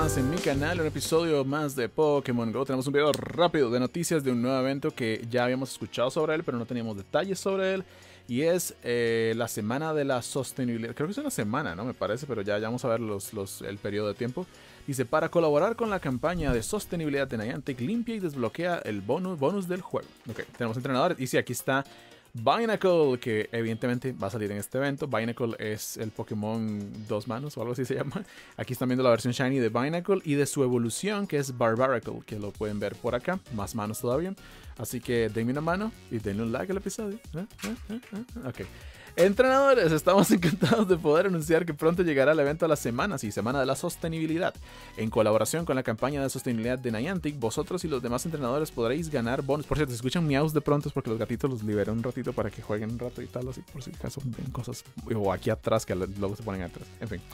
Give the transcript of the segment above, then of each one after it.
más en mi canal, un episodio más de Pokémon GO. Tenemos un video rápido de noticias de un nuevo evento que ya habíamos escuchado sobre él, pero no teníamos detalles sobre él. Y es la semana de la sostenibilidad. Creo que es una semana, ¿no? Me parece, pero ya vamos a ver el periodo de tiempo. Dice, para colaborar con la campaña de sostenibilidad de Niantic, limpia y desbloquea el bonus del juego. Ok, tenemos entrenadores. Y sí, aquí está Binacle, que evidentemente va a salir en este evento. Binacle es el Pokémon dos manos o algo así se llama. Aquí están viendo la versión Shiny de Binacle y de su evolución, que es Barbaracle, que lo pueden ver por acá. Más manos todavía. Así que denme una mano y denle un like al episodio. Ok. Entrenadores, estamos encantados de poder anunciar que pronto llegará el evento a la semana, sí, Semana de la Sostenibilidad. En colaboración con la campaña de sostenibilidad de Niantic, vosotros y los demás entrenadores podréis ganar bonos. Por cierto, si escuchan miaus de pronto es porque los gatitos los liberé un ratito para que jueguen un rato y tal, así por si acaso ven cosas. O aquí atrás, que luego se ponen atrás. En fin.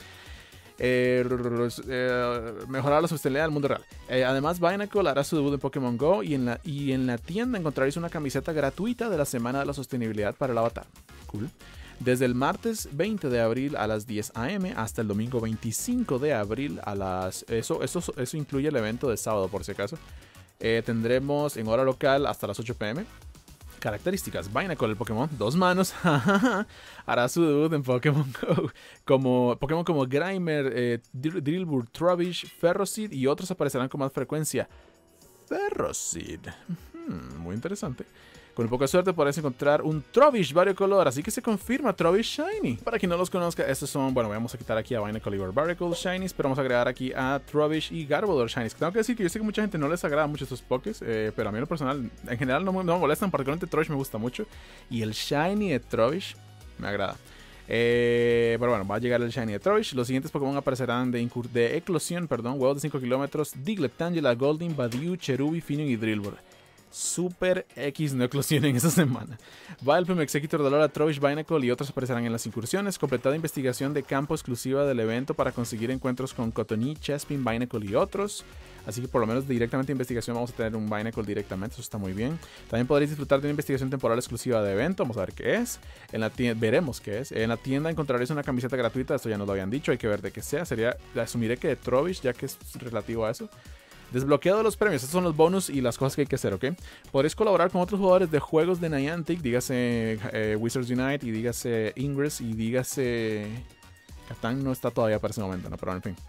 Mejorar la sostenibilidad del mundo real. Además, Binacle hará su debut en Pokémon GO y en la tienda encontraréis una camiseta gratuita de la Semana de la Sostenibilidad para el avatar. Cool. Desde el martes 20 de abril a las 10 am hasta el domingo 25 de abril a las... Eso incluye el evento de sábado, por si acaso. Tendremos en hora local hasta las 8 pm. Características. Binacle, el Pokémon dos manos, hará su debut en Pokémon GO. Pokémon como Grimer, Drillbur, Trubbish, Ferroseed y otros aparecerán con más frecuencia. Ferroseed. Muy interesante. Con un poco de suerte podréis encontrar un Trubbish variocolor, así que se confirma Trubbish Shiny. Para quien no los conozca, estos son, bueno, vamos a quitar aquí a Binacle y Barbaracle Shinies, pero vamos a agregar aquí a Trubbish y Garbodor Shinies. Tengo que decir que yo sé que mucha gente no les agrada mucho estos Pokés, pero a mí en lo personal, en general no me molestan, particularmente Trubbish me gusta mucho. Y el Shiny de Trubbish me agrada. Pero bueno, va a llegar el Shiny de Trubbish. Los siguientes Pokémon aparecerán de eclosión, huevos de 5 kilómetros, Diglett, Tangela, Goldeen, Badiou, Cherubi, Finion y Drillbur. Super X no eclosión en esta semana. Vileplume, Executor, Dolora, Trubbish, Binacle y otros aparecerán en las incursiones. Completada investigación de campo exclusiva del evento para conseguir encuentros con Cottonee, Chespin, Binacle y otros. Así que por lo menos directamente investigación vamos a tener un Binacle directamente, eso está muy bien. También podréis disfrutar de una investigación temporal exclusiva de evento, vamos a ver qué es. En la tienda, veremos qué es. En la tienda encontraréis una camiseta gratuita, esto ya nos lo habían dicho, hay que ver de qué sea. Asumiré que de Trubbish, ya que es relativo a eso. Desbloqueado de los premios, estos son los bonus y las cosas que hay que hacer, ¿ok? Podréis colaborar con otros jugadores de juegos de Niantic, dígase Wizards Unite y dígase Ingress y dígase... Catán no está todavía para ese momento, ¿no? Pero en fin.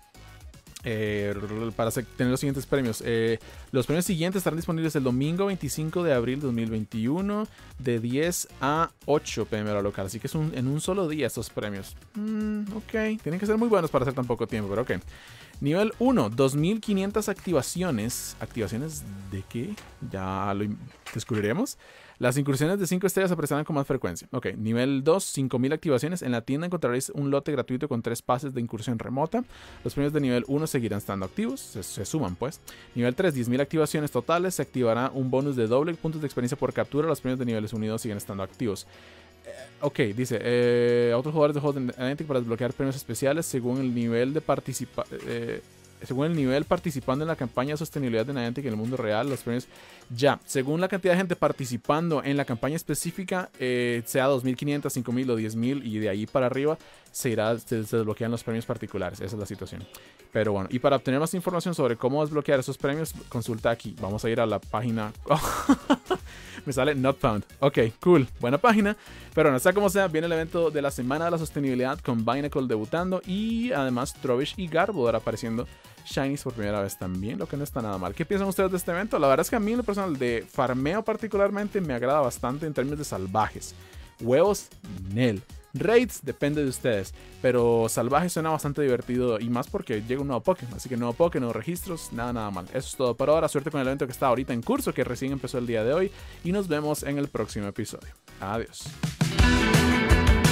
Para tener los siguientes premios. Los premios siguientes estarán disponibles el domingo 25 de abril de 2021 de 10 a 8 pm hora local. Así que es en un solo día estos premios. Ok, tienen que ser muy buenos para hacer tan poco tiempo, pero ok. Nivel 1, 2500 activaciones. ¿Activaciones de qué? Ya lo descubriremos. Las incursiones de 5 estrellas aparecerán con más frecuencia. Ok, nivel 2, 5000 activaciones. En la tienda encontraréis un lote gratuito con 3 pases de incursión remota. Los premios de nivel 1 seguirán estando activos, se suman pues. Nivel 3, 10.000 activaciones totales. Se activará un bonus de doble puntos de experiencia por captura. Los premios de niveles 1 y 2 siguen estando activos. Ok, dice, otros jugadores de juegos de Niantic para desbloquear premios especiales según el nivel de participando en la campaña de sostenibilidad de Niantic en el mundo real. Los premios ya, según la cantidad de gente participando en la campaña específica, sea 2500, 5000 o 10000 y de ahí para arriba se desbloquean los premios particulares. Esa es la situación. Pero bueno, y para obtener más información sobre cómo desbloquear esos premios, consulta aquí. Vamos a ir a la página... Me sale not found. Ok, cool. Buena página. Pero no sea como sea, viene el evento de la Semana de la Sostenibilidad con Binacle debutando y además Trubbish y Garbodor apareciendo Shinies por primera vez también, lo que no está nada mal. ¿Qué piensan ustedes de este evento? La verdad es que a mí en lo personal de farmeo particularmente me agrada bastante en términos de salvajes. Huevos, Nel. Raids depende de ustedes, pero salvaje suena bastante divertido y más porque llega un nuevo Pokémon, así que nuevo Pokémon, nuevos registros, nada mal. Eso es todo por ahora, suerte con el evento que está ahorita en curso, que recién empezó el día de hoy y nos vemos en el próximo episodio. Adiós.